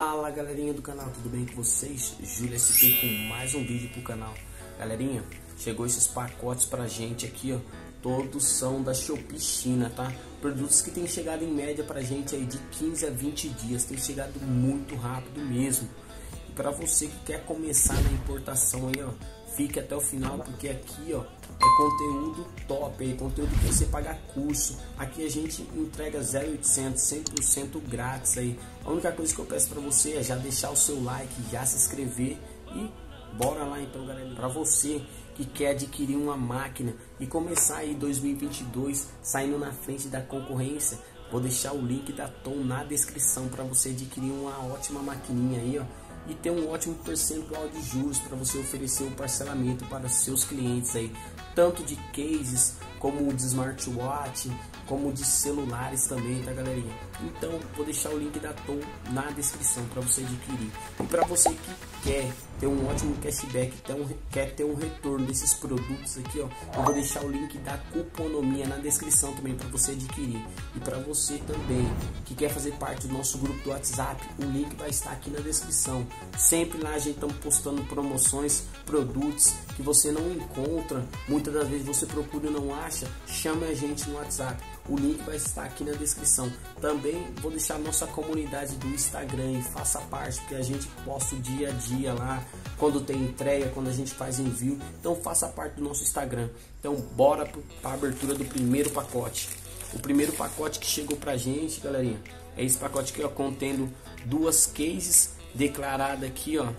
Fala galerinha do canal, tudo bem com vocês? Júlio SP com mais um vídeo pro canal. Galerinha, chegou esses pacotes pra gente aqui, ó. Todos são da Shopee China, tá? Produtos que tem chegado em média pra gente aí de 15 a 20 dias. Tem chegado muito rápido mesmo. E pra você que quer começar na importação aí, ó, fique até o final, porque aqui, ó, é conteúdo top, é conteúdo que você paga curso. Aqui a gente entrega 0800, 100% grátis aí. A única coisa que eu peço para você é já deixar o seu like, já se inscrever e bora lá então, galera. Para você que quer adquirir uma máquina e começar aí 2022 saindo na frente da concorrência, vou deixar o link da Tom na descrição para você adquirir uma ótima maquininha aí, ó, e ter um ótimo percentual de juros para você oferecer o parcelamento para seus clientes aí, tanto de cases como de smartwatch, como de celulares também, tá galerinha? Então vou deixar o link da Tom na descrição para você adquirir. E para você que quer ter um ótimo cashback, quer ter um retorno desses produtos aqui, ó, eu vou deixar o link da Cuponomia na descrição também para você adquirir. E para você também que quer fazer parte do nosso grupo do WhatsApp, o link vai estar aqui na descrição. Sempre lá a gente está postando promoções, produtos que você não encontra, muitas das vezes você procura e não acha, chama a gente no WhatsApp. O link vai estar aqui na descrição. Também vou deixar a nossa comunidade do Instagram e faça parte, porque a gente posta o dia a dia lá, quando tem entrega, quando a gente faz envio. Então faça parte do nosso Instagram. Então bora para a abertura do primeiro pacote. O primeiro pacote que chegou pra gente, galerinha, é esse pacote aqui, ó, contendo duas cases declarada aqui, ó,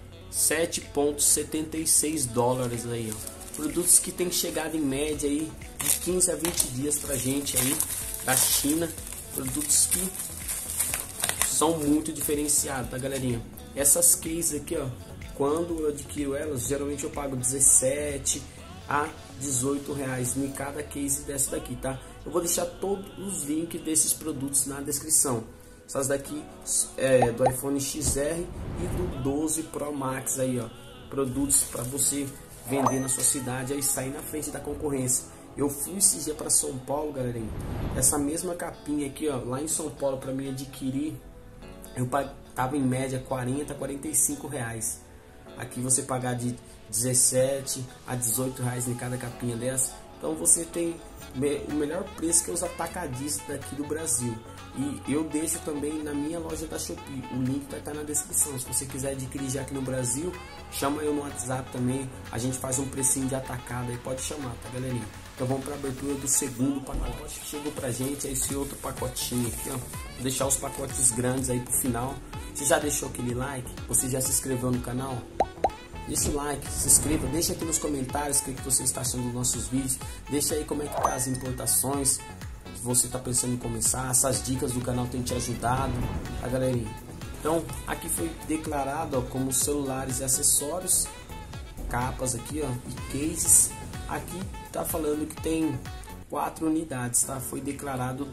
7,76 dólares aí, ó. Produtos que tem chegado em média aí de 15 a 20 dias pra gente aí da China. Produtos que são muito diferenciados, tá galerinha? Essas cases aqui, ó, quando eu adquiro elas, geralmente eu pago 17 a 18 reais em cada case dessa daqui, tá? Eu vou deixar todos os links desses produtos na descrição. Essas daqui é do iPhone XR e do 12 Pro Max aí, ó. Produtos para você vender na sua cidade e sair na frente da concorrência. Eu fui esse dia para São Paulo, galerinha. Essa mesma capinha aqui, ó, lá em São Paulo para mim adquirir, eu pagava em média 40 a 45 reais. Aqui você pagar de 17 a 18 reais em cada capinha dessa. Então você tem o melhor preço que os atacadistas daqui do Brasil. E eu deixo também na minha loja da Shopee. O link vai estar na descrição. Se você quiser adquirir já aqui no Brasil, chama eu no WhatsApp também. A gente faz um precinho de atacado aí, pode chamar, tá galerinha? Então vamos para a abertura do segundo pacote que chegou pra gente. É esse outro pacotinho aqui, ó. Vou deixar os pacotes grandes aí pro final. Você já deixou aquele like? Você já se inscreveu no canal? Deixa o like, se inscreva, deixa aqui nos comentários o que você está achando dos nossos vídeos. Deixa aí como é que tá as importações, se você está pensando em começar, essas dicas do canal tem te ajudado, tá galerinha? Então aqui foi declarado, ó, como celulares e acessórios, capas aqui, ó, e cases. Aqui tá falando que tem 4 unidades, tá? Foi declarado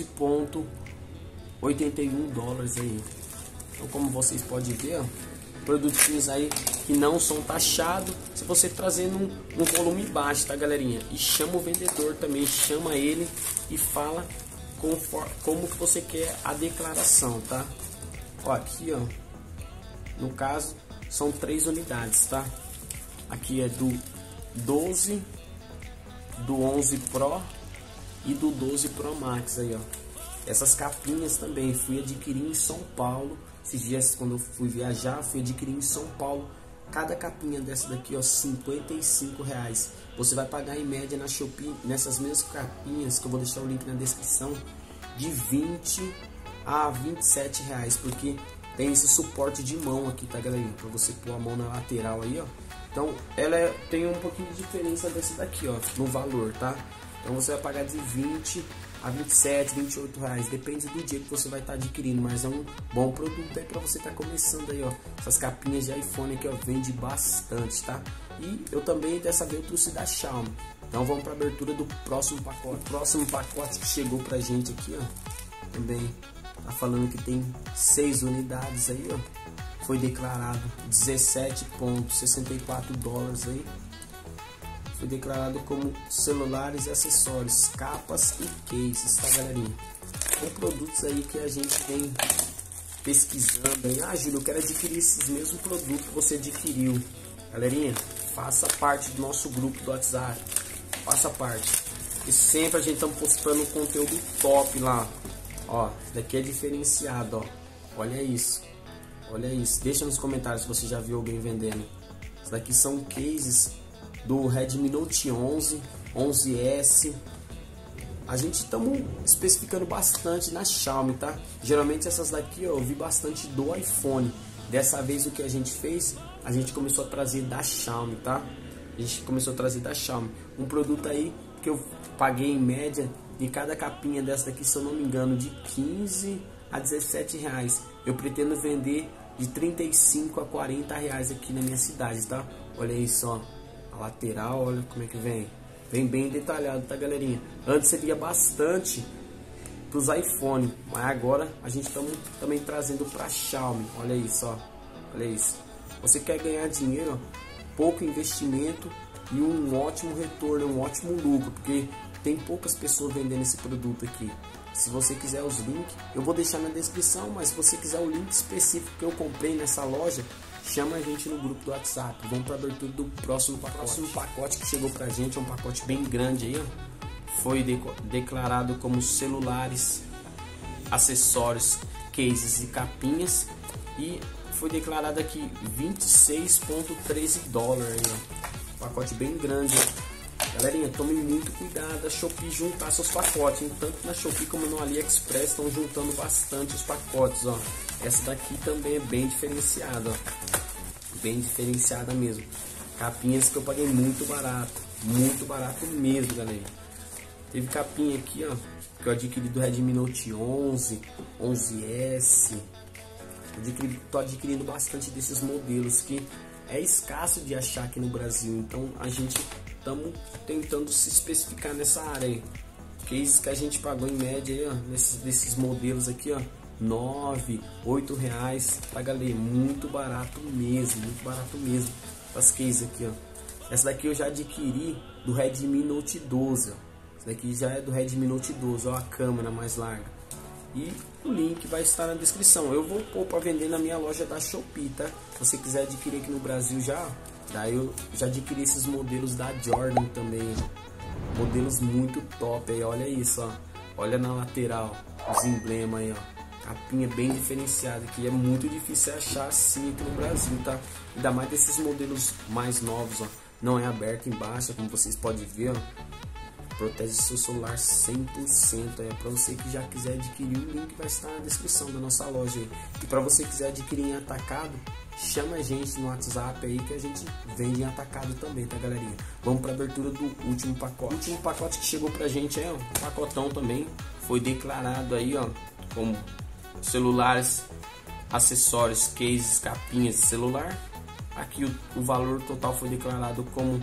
12,81 dólares aí. Então como vocês podem ver, ó, produtinhos aí que não são taxados, se você trazendo um volume baixo, tá galerinha? E chama o vendedor também, chama ele e fala como que você quer a declaração, tá? Ó, aqui, ó, no caso são 3 unidades, tá? Aqui é do 12, do 11 Pro e do 12 Pro Max aí, ó. Essas capinhas também fui adquirir em São Paulo. Esses dias, quando eu fui viajar, fui adquirir em São Paulo. Cada capinha dessa daqui, ó, 55 reais. Você vai pagar em média na Shopee, nessas mesmas capinhas, que eu vou deixar o link na descrição, de 20 a 27 reais. Porque tem esse suporte de mão aqui, tá galerinha? Pra você pôr a mão na lateral aí, ó. Então, ela tem um pouquinho de diferença dessa daqui, ó, no valor, tá? Então você vai pagar de 20 a 27, 28 reais, depende do dia que você vai estar adquirindo, mas é um bom produto aí para você estar começando aí, ó. Essas capinhas de iPhone aqui, ó, vende bastante, tá? E eu também, dessa vez, eu trouxe da Xiaomi. Então vamos para a abertura do próximo pacote. O próximo pacote que chegou pra gente aqui, ó, também tá falando que tem 6 unidades aí, ó. Foi declarado 17,64 dólares aí. Foi declarado como celulares e acessórios, capas e cases, tá galerinha? São produtos aí que a gente vem pesquisando aí, ah, Júlio, eu quero adquirir esses mesmos produtos que você adquiriu. Galerinha, faça parte do nosso grupo do WhatsApp, faça parte. E sempre a gente tá postando conteúdo top lá. Ó, daqui é diferenciado, ó. Olha isso. Olha isso. Deixa nos comentários se você já viu alguém vendendo. Isso daqui são cases do Redmi Note 11, 11S. A gente estamos especificando bastante na Xiaomi, tá? Geralmente essas daqui, ó, eu vi bastante do iPhone. Dessa vez o que a gente fez, a gente começou a trazer da Xiaomi, tá? A gente começou a trazer da Xiaomi. Um produto aí que eu paguei em média de cada capinha dessa daqui, se eu não me engano, de 15 a 17 reais. Eu pretendo vender de 35 a 40 reais aqui na minha cidade, tá? Olha isso, ó. A lateral, olha como é que vem. Vem bem detalhado, tá, galerinha? Antes você via bastante pros iPhone, mas agora a gente está também trazendo para Xiaomi. Olha isso, ó. Olha isso. Você quer ganhar dinheiro, ó, pouco investimento e um ótimo retorno, um ótimo lucro, porque tem poucas pessoas vendendo esse produto aqui. Se você quiser os links, eu vou deixar na descrição, mas se você quiser o link específico que eu comprei nessa loja, chama a gente no grupo do WhatsApp. Vamos para a abertura do próximo pacote. O próximo pacote que chegou pra gente é um pacote bem grande aí, ó. Foi declarado como celulares, acessórios, cases e capinhas, e foi declarado aqui 26,13 dólares aí, ó. Pacote bem grande, ó. Galerinha, tome muito cuidado a Shopee juntar seus pacotes, hein? Tanto na Shopee como no AliExpress estão juntando bastante os pacotes, ó. Essa daqui também é bem diferenciada, ó. Bem diferenciada mesmo. Capinhas que eu paguei muito barato mesmo, galera. Teve capinha aqui, ó, que eu adquiri do Redmi Note 11, 11S. Tô adquirindo bastante desses modelos que é escasso de achar aqui no Brasil. Então a gente estamos tentando se especificar nessa área aí. Cases que a gente pagou em média aí, ó, desses modelos aqui, ó, 9, 8 reais, tá, galera? Muito barato mesmo, as cases aqui, ó. Essa daqui eu já adquiri do Redmi Note 12, ó. Essa daqui já é do Redmi Note 12, ó, a câmera mais larga. E o link vai estar na descrição. Eu vou pôr para vender na minha loja da Shopee, tá? Se você quiser adquirir aqui no Brasil já, daí eu já adquiri esses modelos da Jordan também, ó. Modelos muito top aí, olha isso, ó. Olha na lateral, os emblemas aí, ó. Capinha bem diferenciada, que é muito difícil achar assim aqui no Brasil, tá? Ainda mais desses modelos mais novos, ó. Não é aberto embaixo, como vocês podem ver, ó. Protege seu celular 100%. É para você que já quiser adquirir, o link vai estar na descrição da nossa loja aí. E para você que quiser adquirir em atacado, chama a gente no WhatsApp aí que a gente vende em atacado também, tá, galerinha? Vamos para a abertura do último pacote. O último pacote que chegou pra gente é um pacotão também. Foi declarado aí, ó, como celulares, acessórios, cases, capinhas de celular. Aqui o valor total foi declarado como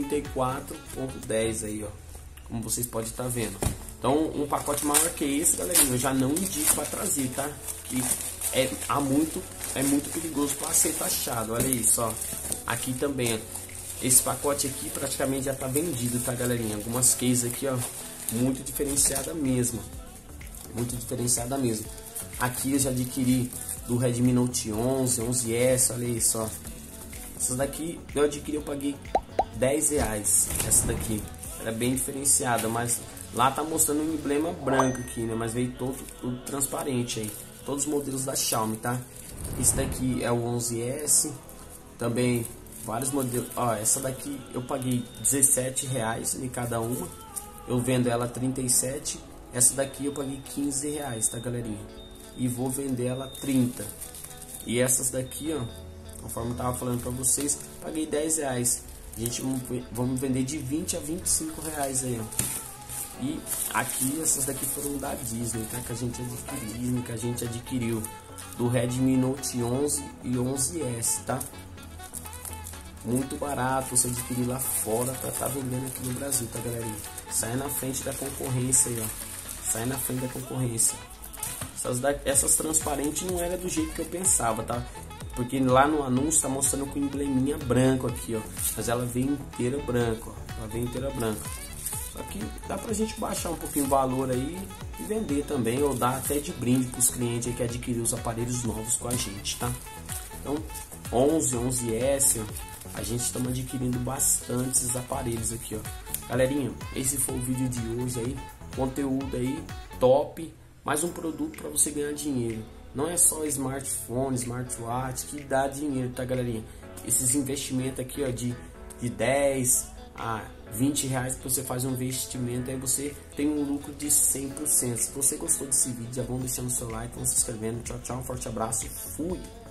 34,10 aí, ó, como vocês podem estar vendo. Então um pacote maior que esse, galerinha, eu já não indico para trazer, tá? Que é muito perigoso para ser taxado. Olha isso, ó. Aqui também, ó. Esse pacote aqui praticamente já tá vendido, tá, galerinha? Algumas cases aqui, ó, muito diferenciada mesmo. Muito diferenciada mesmo. Aqui eu já adquiri do Redmi Note 11, 11S, olha isso, ó. Essas daqui eu adquiri, eu paguei 10 reais. Essa daqui era bem diferenciada, mas lá tá mostrando um emblema branco aqui, né? Mas veio tudo transparente aí. Todos os modelos da Xiaomi, tá? Esse daqui é o 11S. Também vários modelos. Ó, essa daqui eu paguei 17 reais em cada uma. Eu vendo ela 37. Essa daqui eu paguei 15 reais, tá, galerinha? E vou vender ela 30. E essas daqui, ó, conforme eu tava falando pra vocês, paguei 10 reais. A gente vamos vender de 20 a 25 reais aí, ó. E aqui essas daqui foram da Disney, tá? Que a gente adquiriu do Redmi Note 11 e 11S, tá? Muito barato você adquirir lá fora pra tá vendendo aqui no Brasil, tá, galerinha? Sai na frente da concorrência aí, ó. Sai na frente da concorrência. Essas transparentes não era do jeito que eu pensava, tá? Porque lá no anúncio tá mostrando com embleminha branco aqui, ó. Mas ela vem inteira branca, ó. Ela vem inteira branca. Só que dá pra gente baixar um pouquinho o valor aí e vender também, ou dar até de brinde para os clientes aí que adquirir os aparelhos novos com a gente, tá? Então 11S, a gente estamos adquirindo bastante esses aparelhos aqui, ó. Galerinha, esse foi o vídeo de hoje aí, conteúdo aí top, mais um produto para você ganhar dinheiro. Não é só smartphone, smartwatch que dá dinheiro, tá, galerinha? Esses investimentos aqui, ó, de 10 a 20 reais que você faz um investimento, aí você tem um lucro de 100%. Se você gostou desse vídeo, já vão deixando o seu like, vão se inscrevendo. Tchau, tchau, um forte abraço, fui!